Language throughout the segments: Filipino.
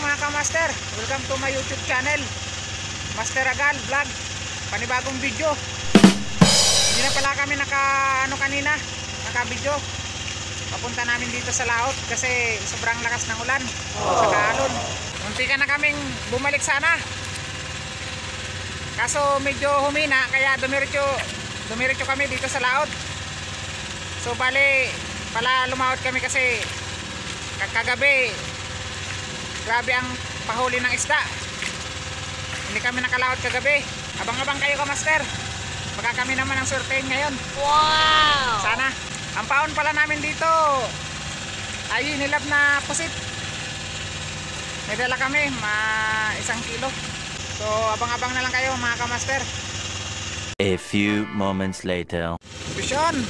mga kamaster, welcome to my YouTube channel, Master Agal Vlog. Panibagong video. Hindi na pala kami naka-video. Papunta namin dito sa laot kasi sobrang lakas ng ulan sa alon. Munti ka na kaming bumalik sana, kaso medyo humina, kaya dumiretso kami dito sa laot. So bali pala lumawot kami kasi kagabi grabe ang pahuli ng isda. Hindi kami nakalaot kagabi. Abang-abang kayo ka, master. Baka kami naman ang swertein ngayon. Wow! Sana. Ang paon pala namin dito ay nilab na pusit. May dala kami, 1 kilo. So abang-abang na lang kayo mga kamaster. A few moments later. Vision.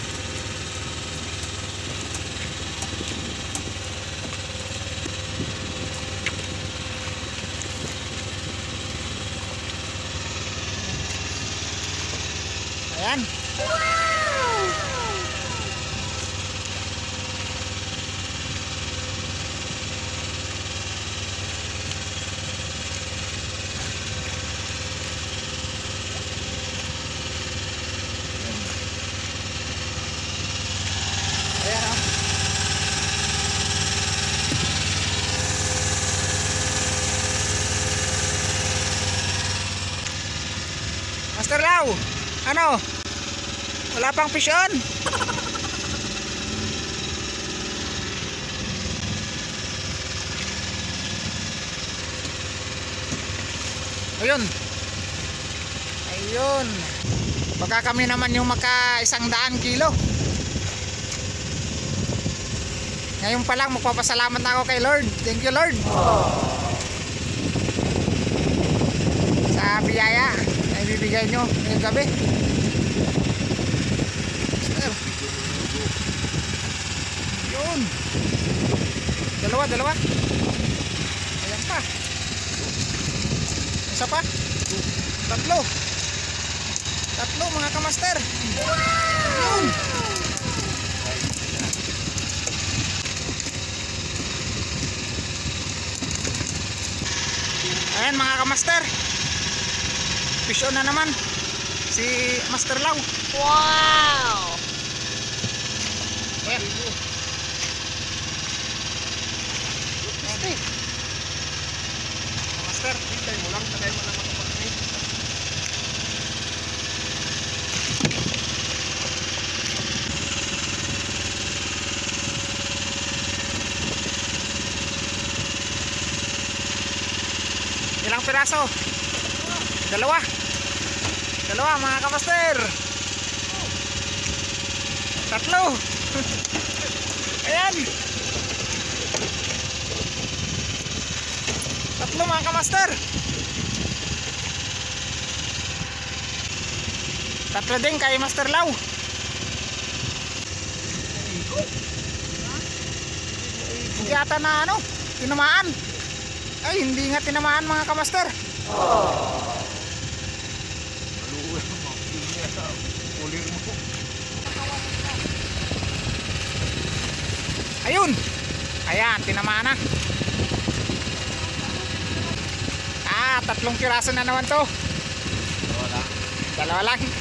Ayan. Wow! Ayan o. Master Lau, ano? Wala pang fish on. Ayun. Ayun. Baka kami naman yung maka 100 kilo. Ngayon pa lang magpapasalamat na ako kay Lord. Thank you, Lord. Sa biyaya na ibibigay nyo ngayong gabi. Yun. Dalawa. Ayan pa. Isa pa. Tatlo mga kamaster. Yun. Ayan mga kamaster. Fish on na naman si Master Lau. Wow! Ayan. Master, hintay mo lang, tagay mo lang makapag-trade. Ilang piraso? Dalawa mga kamaster. Tatlo. Ayan. Tatlo mga kamaster. Tatlo din kay Master Lau. Hindi ata na tinamaan. Ay, hindi nga tinamaan mga kamaster. Ayun. Ayan, tinamaan na. 3 piraso na naman to. Dalawa lang.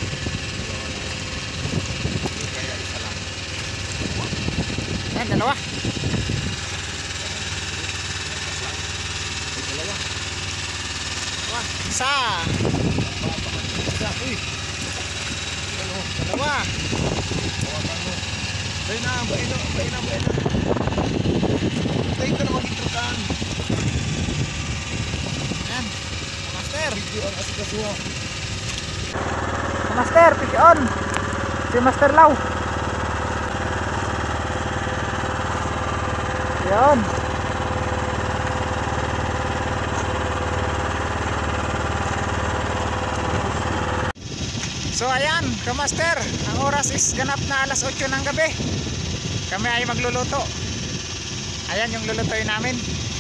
Kaya isa lang. Ayan, dalawa. Isa. Uy. Dalawa. Bain na. Tayo ka na mag-itrokan. Ayan. Master. Video ang asikasuha. Master, fish on. Si Master Lau. Ayan. So ayan, kamaster, ang oras is ganap na alas 8 ng gabi. Kami ay magluluto. Ayan yung lulutuin namin.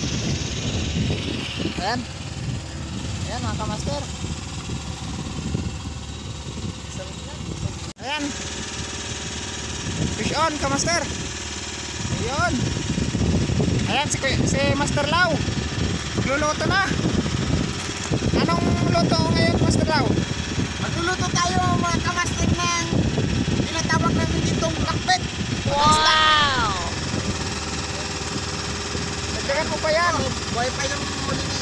Ayan. Ayan mga kamaster. Ayan. Fish on, kamaster. Ayun. Ayan si Master Lau. Luluto na. Anong luto ngayon, Master Lau? Magluluto tayo mga kamaster ng tinatawag namin ditong lakbet. Wow! Nagdagan mo pa yan. Buhay pa yung muli ni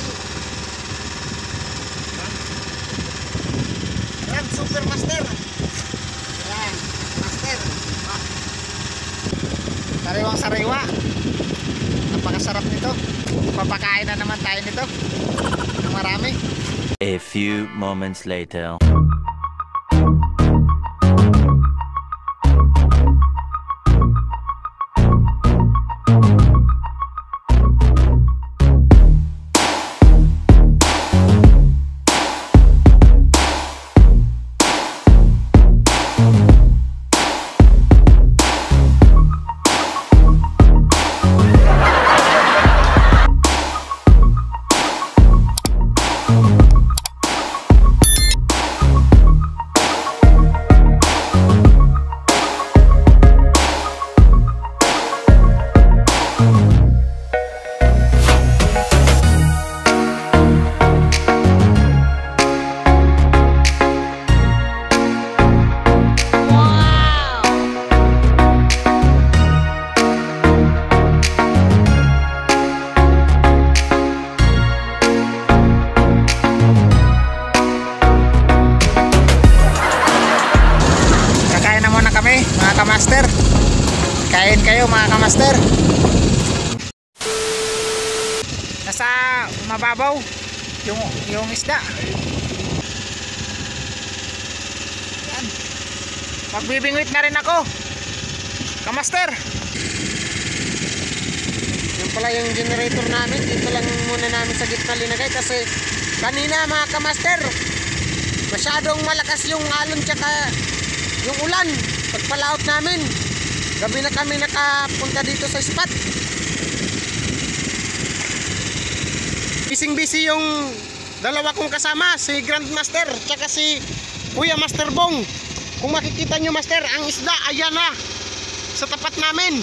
Grand Super Master. Yan, Master. Sariwang sariwa. Napakasarap nito. Papakain na naman tayo nito. Ng marami. A few moments later. Mga kamaster, kain kayo mga kamaster. Nasa mababaw yung isda. Yan. Magbibingwit na rin ako, kamaster. Yan pala yung generator namin. Dito lang muna namin sa gitna linagay kasi kanina mga kamaster masyadong malakas yung alon tsaka yung ulan. Pagpalaot namin, gabi na kami nakapunta dito sa spot. Bising-busy yung dalawa kong kasama, si Grandmaster tsaka si Kuya Master Bong. Kung makikita nyo Master, ang isda ayan na sa tapat namin.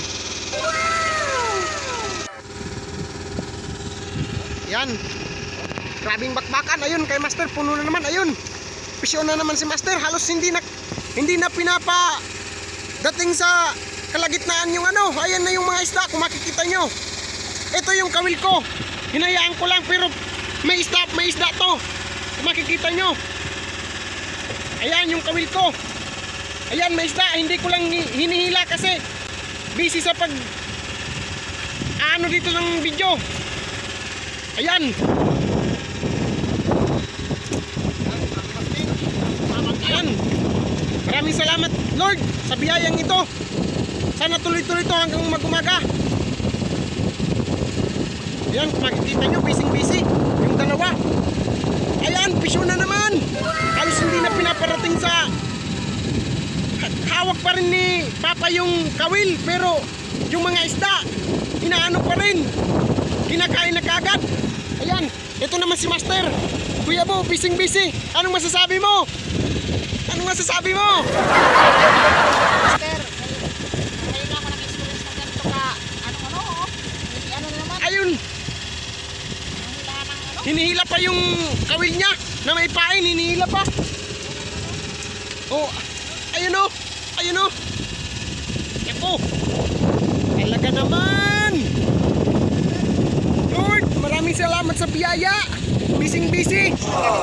Yan, grabing bakbakan. Ayun kay Master, puno na naman. Ayun, pisyon na naman si Master. Halos hindi na pinapa dating sa kalagitnaan yung ano. Ayan na yung mga isda kung makikita nyo. Ito yung kawil ko, hinayaan ko lang pero may isda to kung makikita nyo. Ayan yung kawil ko. Ayan may isda, hindi ko lang hinihila kasi busy sa pag ano dito ng video. Ayan. Ayan. Maraming salamat Lord sa biyayang ito. Sana tuloy-tuloy ito hanggang mag-umaga. Ayan, makikita nyo, busy yung dalawa. Ayan, pisyo na naman. Halos hindi na pinaparating sa hawak pa rin ni Papa yung kawil, pero yung mga isda inaano pa rin, kinakain na kagad. Ayan, ito naman si Master. Kuya Bo, busy. Anong masasabi mo? Anong masasabi mo? Master, ngayon na ako nag-experience ng ganito ka ano na naman. Ayun, hinihila pa yung kawil niya na may pain, hinihila pa. Oh, ayun o. Ako, talaga naman. Lord, maraming salamat sa biyaya. Busy.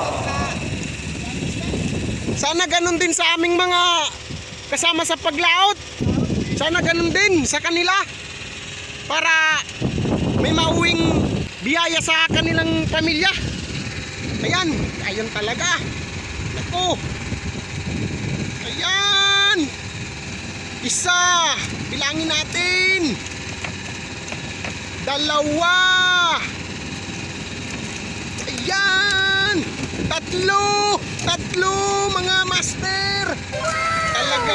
Sana ganun din sa aming mga kasama sa paglaot. Sana ganun din sa kanila para may mauwing biyaya sa kanilang pamilya. Ayun talaga. Ako. Ayan. Isa. Bilangin natin. Dalawa. Ayan. Tatlo mga master. Talaga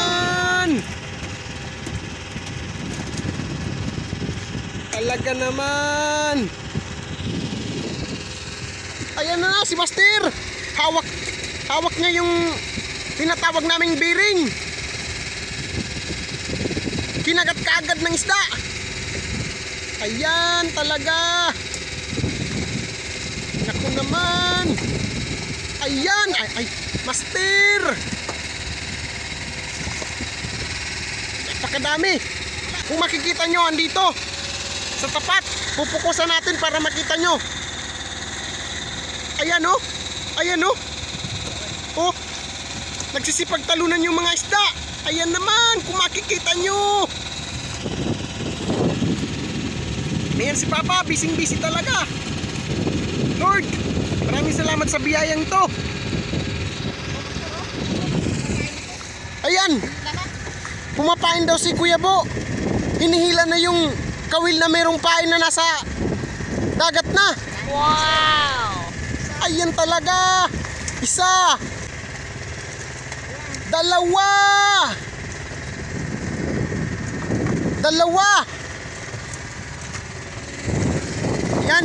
naman. Ayan na si Master. Hawak niya yung tinatawag naming bearing. Kinagat kaagad ng isda. Ayan talaga. Naku naman. Ayan. Ay, master. Napakadami. Kung makikita nyo, andito sa tapat. Pupukusan natin para makita nyo. Ayan o. Ayan o. Oh, nagsisipagtalunan yung mga isda. Ayan naman, kung makikita nyo. Ayan si Papa, busy talaga. Lord, maraming salamat sa biyayang to. Ayan, pumapain daw si Kuya Bo. Hinihila na yung kawil na merong pain na nasa dagat na. Wow! Ayan talaga. Isa. Dalawa. Yan.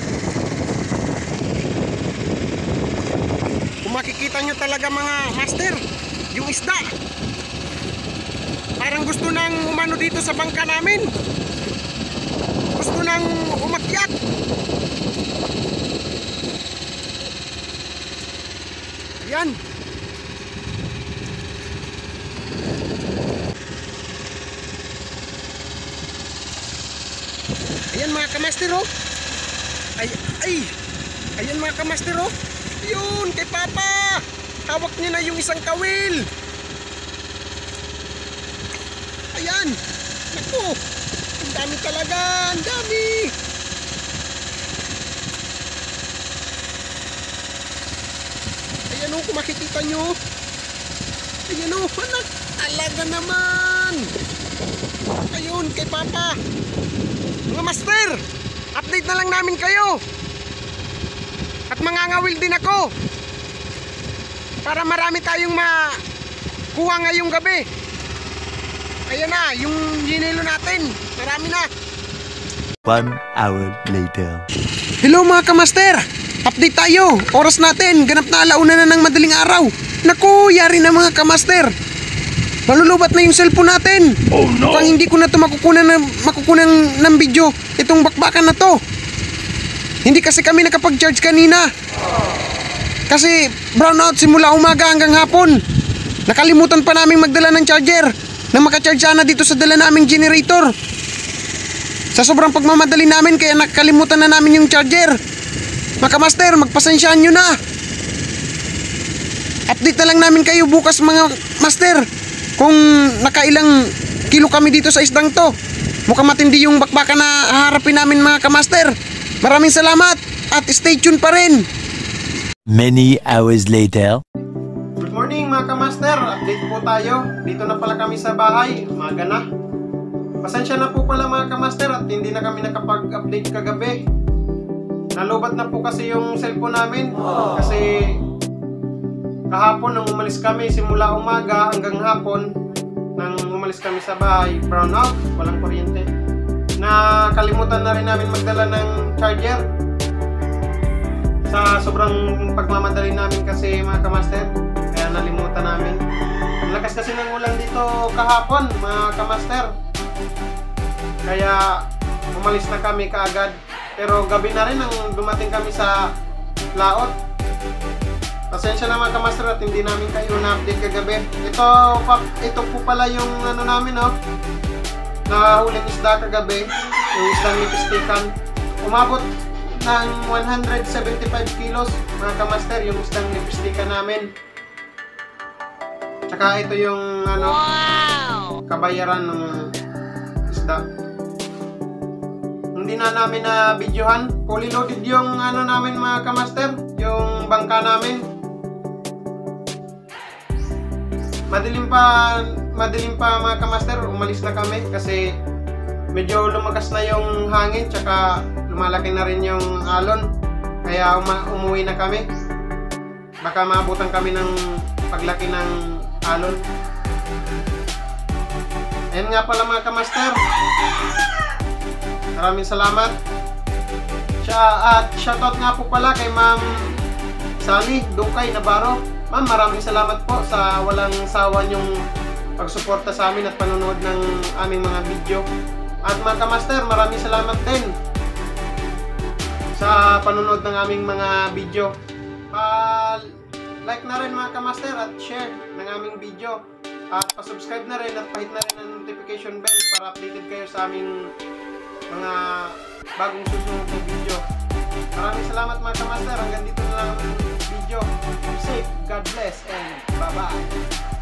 Kung makikita nyo talaga mga master, yung isda parang gusto nang umano dito sa bangka namin. Gusto nang umakyat. Yan. Ayan mga kamaster oh. Ayan mga kamaster oh. Yun kay Papa. Hawak niya na yung isang kawil. Ayan. Naku. Ang dami talaga. Ang dami. Ayan oh, kung makikita nyo. Ayan oh, anak. Talaga naman. Ayun kay Papa. Mga master, update na lang namin kayo. At mangangawil din ako para marami tayong makuha ngayong gabi. Ayan na, yung ginilo natin. Marami na. 1 hour later. Hello mga kamaster, update tayo. Oras natin, ganap na alauna na ng madaling araw. Naku, yari na mga kamaster. Malulubat na yung cellphone natin. Oh no. Mukhang hindi ko na ito makukunan ng video itong bakbakan na to. Hindi kasi kami nakapag-charge kanina. Kasi brownout simula umaga hanggang hapon. Nakalimutan pa namin magdala ng charger na makacharge sana dito sa dala naming generator. Sa sobrang pagmamadali namin kaya nakalimutan na namin yung charger. Mga master, magpasensyaan nyo na. Update na lang namin kayo bukas mga master kung nakailang kilo kami dito sa isdang to. Mukhang matindi yung bakbakan na haharapin namin mga kamaster. Maraming salamat at stay tuned pa rin. Many hours later. Good morning mga kamaster, update po tayo. Dito na pala kami sa bahay, umaga na. Pasensya na po pala mga kamaster at hindi na kami nakapag-update kagabi. Nalubat na po kasi yung cellphone namin. Kasi kahapon nung umalis kami simula umaga hanggang hapon, nang umalis kami sa bahay, brown out, walang kuryente. Nakalimutan na rin namin magdala ng charger. Sa sobrang pagmamadali namin kasi mga kamaster, kaya nalimutan namin. Ang lakas kasi ng ulan dito kahapon mga kamaster. Kaya umalis na kami kaagad. Pero gabi na rin nang dumating kami sa laot. Pasensya na mga kamaster at hindi namin kayo na-update kagabi. Ito po pala yung ano namin nahuling isda kagabi. Yung isdang lipistikan. Umabot ng 175 kilos mga kamaster yung isdang lipistikan namin. Tsaka ito yung kabayaran ng isda. Hindi na namin na videohan. Fully loaded yung namin mga kamaster, yung bangka namin. Madilim pa mga kamaster, umalis na kami kasi medyo lumakas na yung hangin tsaka lumalaki na rin yung alon. Kaya umuwi na kami. Baka maabutan kami ng paglaki ng alon. Ayan nga pala mga kamaster. Maraming salamat. At shoutout nga po pala kay Ma'am Sally Dukay Navarro. Ma'am, maraming salamat po sa walang sawa niyong pagsuporta sa amin at panonood ng aming mga video. At mga kamaster, maraming salamat din sa panonood ng aming mga video. Like na rin mga kamaster at share ng aming video. At pa-subscribe na rin at pahit na rin ang notification bell para updated kayo sa aming mga bagong susunod na video. Maraming salamat mga kamaster. Hanggang dito na lang ang video. Safe, God bless, and bye-bye.